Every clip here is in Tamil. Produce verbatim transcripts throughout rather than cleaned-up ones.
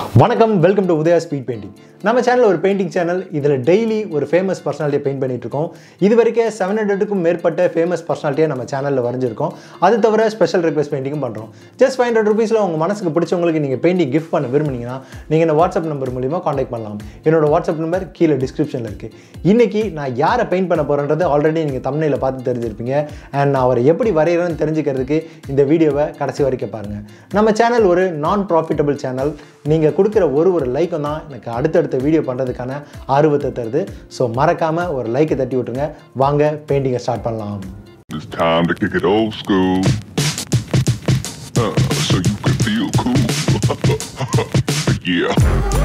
வணக்கம், welcome to Udaya speed painting. நம்ம சேனல் ஒரு பெயிண்டிங் சேனல். இதில் டெய்லி ஒரு ஃபேமஸ் பர்சனாலிட்டியை பெயிண்ட் பண்ணிட்டு இருக்கோம். இது வரைக்கும் செவன் ஹண்ட்ரடுக்கும் மேற்பட்ட ஃபேமஸ் பர்சனாலிட்டியை நம்ம சேனலில் வரைஞ்சிருக்கோம். அது தவிர ஸ்பெஷல் ரிக்வெஸ்ட் பெயிண்டிங்கும் பண்ணுறோம். ஜஸ்ட் ஃபைவ் ஹண்ட்ரட் ருபீஸில் உங்கள் மனசுக்கு பிடிச்சவங்களுக்கு நீங்கள் பெயிண்டிங் கிஃப்ட் பண்ண விரும்புனீங்கன்னா நீங்கள் இந்த வாட்ஸ்அப் நம்பர் மூலிமா காண்டாக்ட் பண்ணலாம். என்னோட வாட்ஸ்அப் நம்பர் கீழே டிஸ்கிரிப்ஷனில் இருக்குது. இன்றைக்கி நான் யாரை பெயிண்ட் பண்ண போகிறேன்றது ஆல்ரெடி நீங்கள் தம்ப்நெயிலை பார்த்து தெரிஞ்சிருப்பீங்க. அண்ட் நான் அவரை எப்படி வரைகிறேன்னு தெரிஞ்சுக்கிறதுக்கு இந்த வீடியோவை கடைசி வரைக்கும் பாருங்கள். நம்ம சேனல் ஒரு நான் ப்ராஃபிட்டபிள் சேனல். நீங்கள் கொடுக்குற ஒரு ஒரு லைக்கும் தான் எனக்கு அடுத்தடுத்த வீடியோ பண்ணுறதுக்கான ஆர்வத்தை தருது. ஸோ மறக்காமல் ஒரு லைக்கை தட்டி விட்டுருங்க. வாங்க பெயிண்டிங்கை ஸ்டார்ட் பண்ணலாம். It's time to kick it old school, uh, so you can feel cool. Yeah.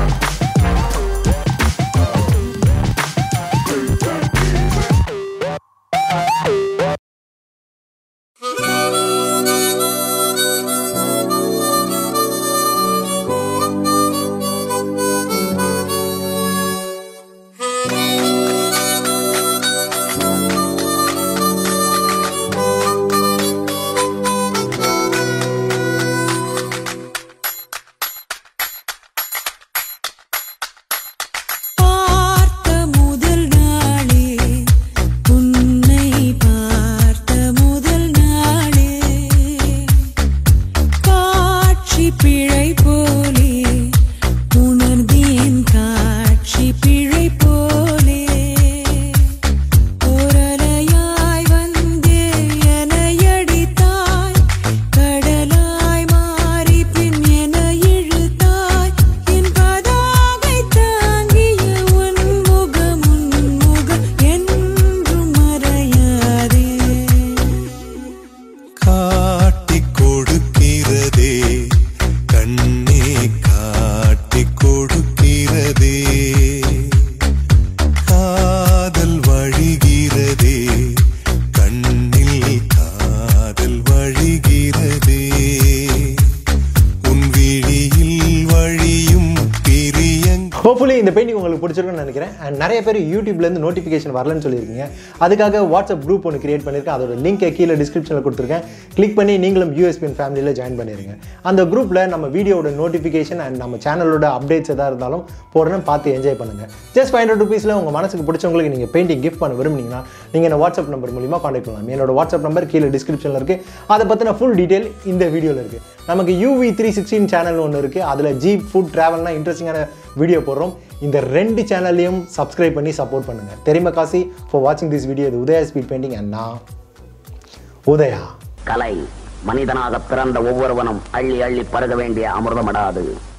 Hopefully இந்த பெயிண்டிங் உங்களுக்கு பிடிச்சிருக்குன்னு நினைக்கிறேன். அண்ட் நிறைய பேர் யூடியூப்லேருந்து நோட்டிஃபிகேஷன் வரலன்னு சொல்லியிருக்கீங்க. அதுக்காக வாட்ஸ்அப் குரூப் ஒன்று கிரியேட் பண்ணியிருக்கேன். அதோட லிங்கை கீழே டிஸ்கிரிப்ஷனில் கொடுத்துருக்கேன். கிளிக் பண்ணி நீங்களும் யூஎஸ்பிஎன் ஃபேமிலியில் ஜாயின் பண்ணிடுங்க. அந்த குரூப்பில் நம்ம வீடியோட நோட்டிஃபிகேஷன் அண்ட் நம்ம சேனலோட அப்டேட்ஸ் எதாக இருந்தாலும் போடுறேன்னு பார்த்து என்ஜாய் பண்ணுங்கள். ஜஸ்ட் ஃபைவ் ஹண்ட்ரட் ருபீஸில் உங்கள் மனசுக்கு பிடிச்சவங்களுக்கு நீங்கள் பெயிண்டிங் கிஃப்ட் பண்ண விரும்புனீங்கன்னா நீங்கள் என்ன வாட்ஸ்அப் நம்பர் மூலிமா காண்டாக்ட் பண்ணலாம். என்னோட வாட்ஸ்அப் நம்பர் கீழே டிஸ்கிரிப்ஷனில் இருக்குது. அதை பற்றின ஃபுல் டீட்டெயில் இந்த வீடியோவில் இருக்குது. நமக்கு யூவி த்ரீ சிக்ஸ்டீன் சேனல் ஒன்று இருக்குது. அதில் ஜீப் ஃபுட் ட்ராவல்னால் இன்ட்ரெஸ்டிங்கான வீடியோ போடுறோம். இந்த ரெண்டு சேனல்லையும் சப்ஸ்கிரைப் பண்ணி சப்போர்ட் பண்ணுங்கள். தெரியுமா காசி ஃபார் வாட்சிங் திஸ் வீடியோ. இது உதயா ஸ்பீட் பெயிண்டிங் அண்ட் நான் உதயா. கலை மனிதனாக பிறந்த ஒவ்வொருவனும் அள்ளி அள்ளி பருக வேண்டிய அமிர்தமடாது.